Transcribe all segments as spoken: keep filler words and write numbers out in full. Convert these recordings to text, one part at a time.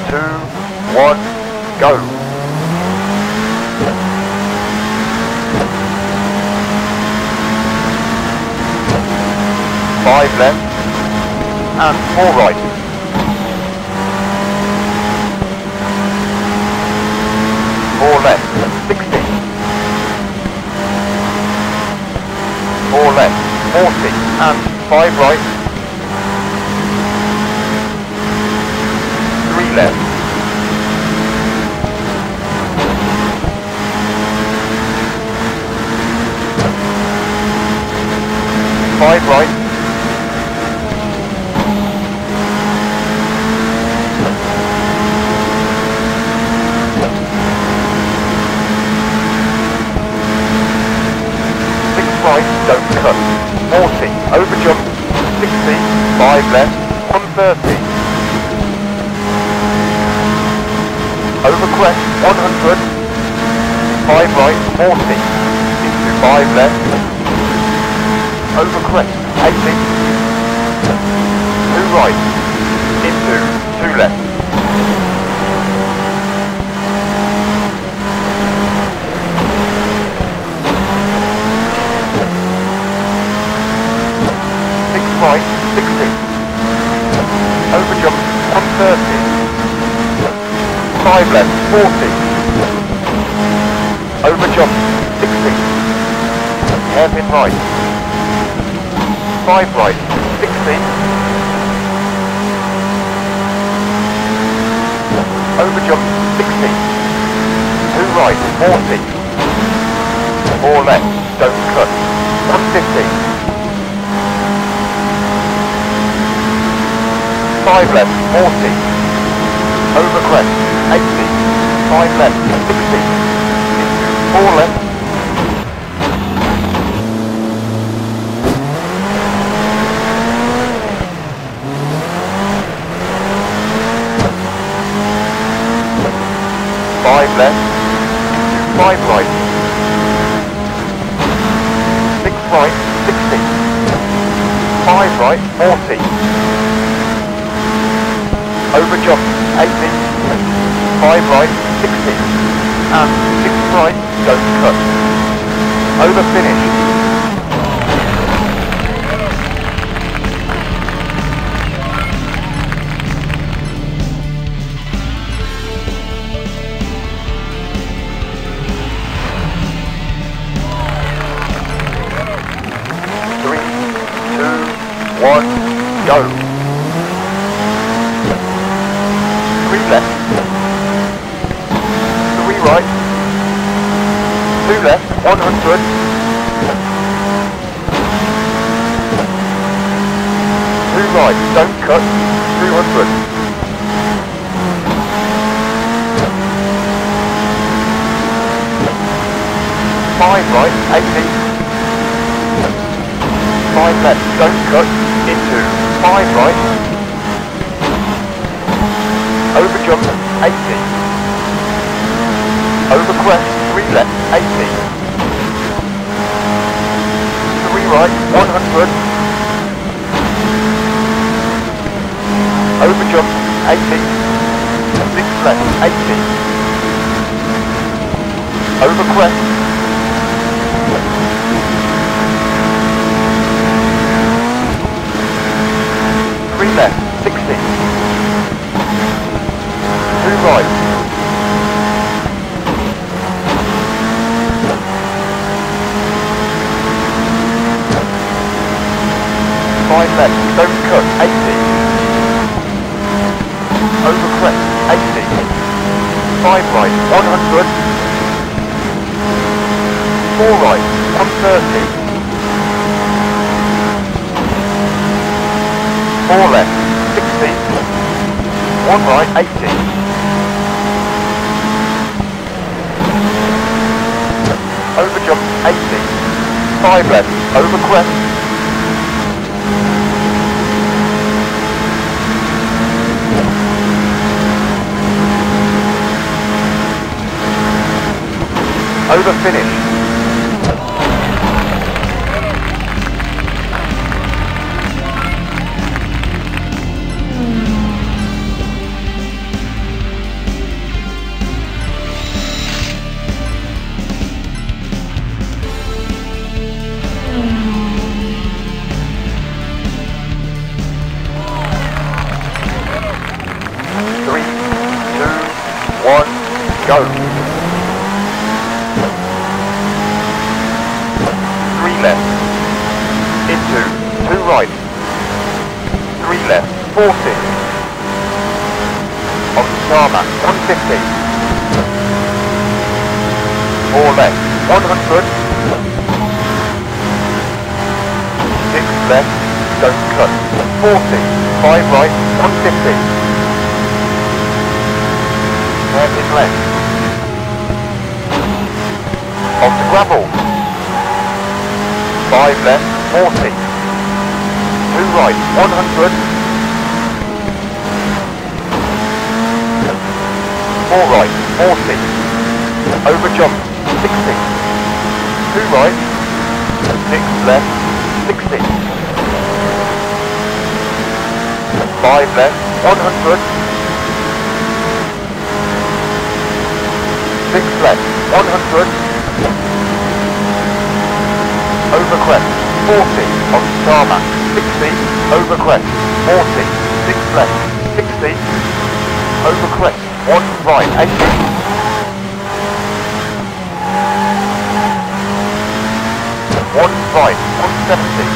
two, one, go. Five left and four right. Four left, sixty. Four left, forty and five right. Three left. Five right. Six right, don't cut. Forty, over jump. Sixty, five left, one thirty. Over crest, one hundred. Five right, forty. Into five left. Over crest, eighty. Two right. Into two left. Six right, sixty. Over jump, one thirty. Five left, forty. Over jump, sixty. Hairpin right. Five right, sixty. Over jump, sixty. Two right, forty. Four left, don't cut. one fifty. Five left, forty. Over crest, eighty. Five left, sixty. Four left. Five left, five right, six right, sixty, five right, forty, over jump, eighty, five right, sixty, and six right, don't cut, over finish. One, go. Three left. Three right. Two left, one hundred. Two right, don't cut, two hundred. Five right, eighty. Five left, don't cut, into five right. Over jump, eighty. Over crest, three left, eighty. Three right, one hundred. Over jump, eighty. Six left, eighty. Over crest. Three left, sixty. Two right. Five left, don't cut, eighty. Over crest, eighty. Five right, one hundred. Four right, one thirty. Four left, sixty. One right, eighty. Over jump, eighty. Five left, over crest. Over finish. go. Three left, into, two right. Three left, forty. On the tarmac, one fifty. Four left, one hundred. Six left, don't cut. forty. Five right, one fifty. Hairpin left. Onto gravel. Five left, forty. Two right, one hundred. Four right, forty. Over jump, sixty. Two right. Six left, sixty. Five left, one hundred. Six left, one hundred. Over crest, forty. On tarmac, sixty. Over crest, forty. Six left, sixty. Over crest, one right, eighty. One right, one seventy.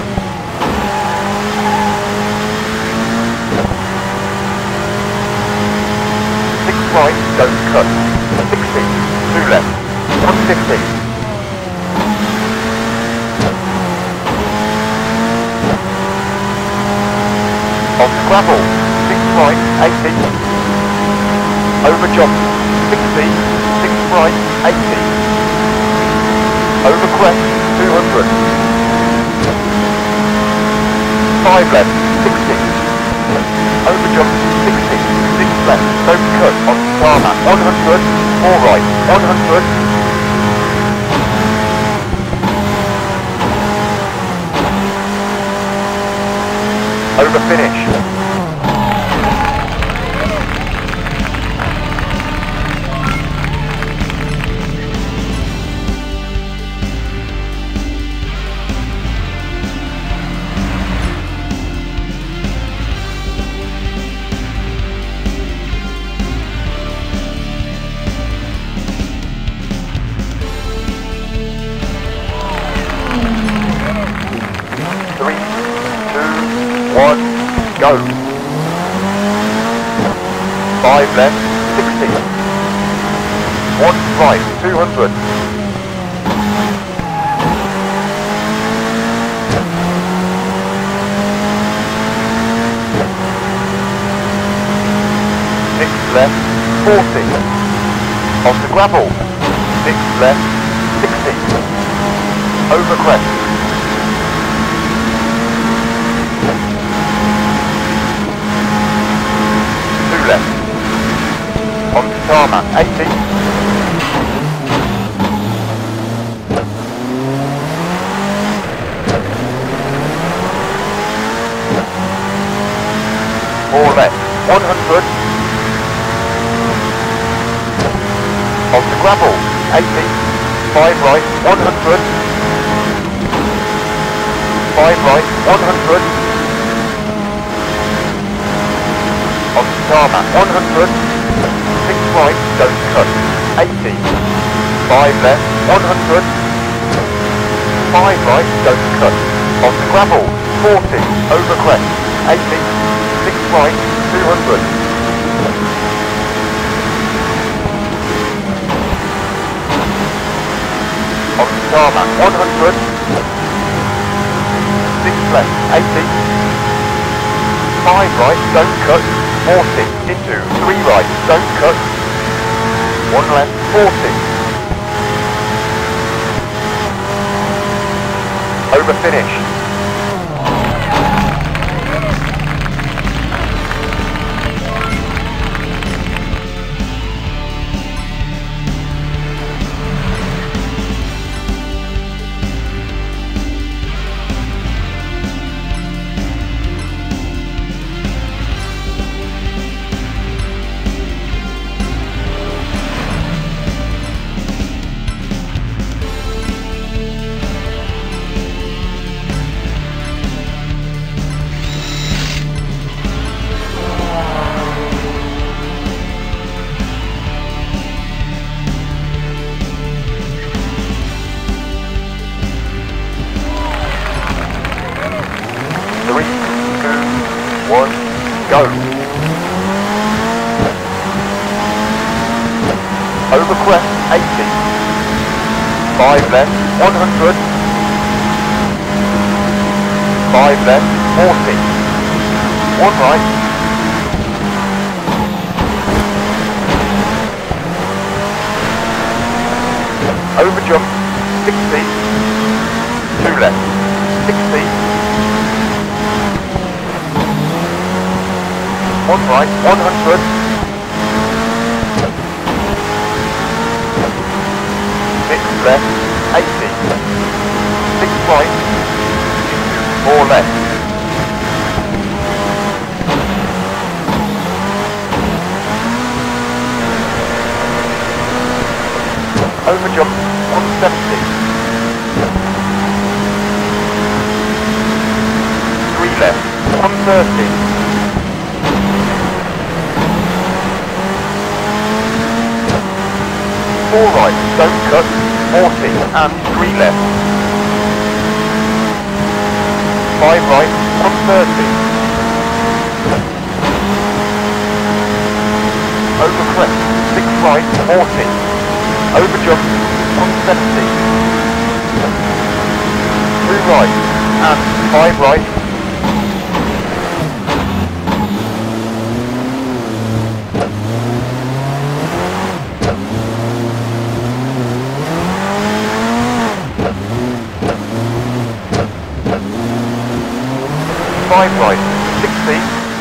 Six right, don't cut. sixty. Two left, one fifty. On gravel, six right, eighty. Over jump, sixty. Six right, eighty. Over crest, two hundred. Five left, sixty. Over jump, sixty. Six left, don't cut. On tarmac, one hundred. Four right, one hundred. Over finish. Three, two, one, go. Five left, sixty. One right, two hundred. Six left, forty. On the gravel. Six left, sixty. Over crest. Left. On the tarmac, eighty. Four left, one hundred. On the gravel, eighty. Five right, one hundred. Five right, one hundred. On the tarmac, one hundred. Six right, don't cut. eighty. Five left, one hundred. Five right, don't cut. On the gravel, forty. Over crest, eighty. Six right, two hundred. On the tarmac, one hundred. Six left, eighty. Five right, don't cut. forty, into, three right, don't cut. One left, forty. Over finish. go. Over crest, eighty. five left, one hundred. five left, forty. one right. Over jump, sixty. two left, sixty. one right, one hundred. six left, eighty. six right, four left. Over jump, one seventy. three left, one thirty. four right, don't cut, forty, and three left. five right, one thirty. Over crest, six right, forty. Over jump, one seventy. two right, and five right. five right, sixty.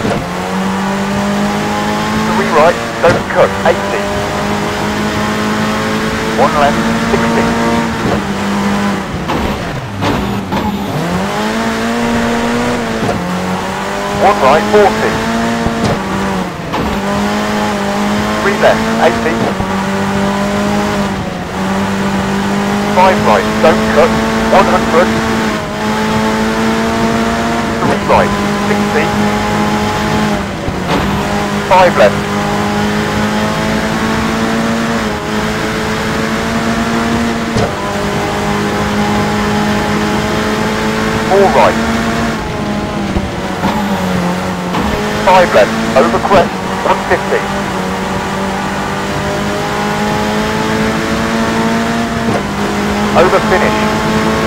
three right, don't cut, eighty. one left, sixty. one right, forty. three left, eighty. five right, don't cut, one hundred. three right, sixty. five left. four right. five left, over crest, one fifty. Over finish.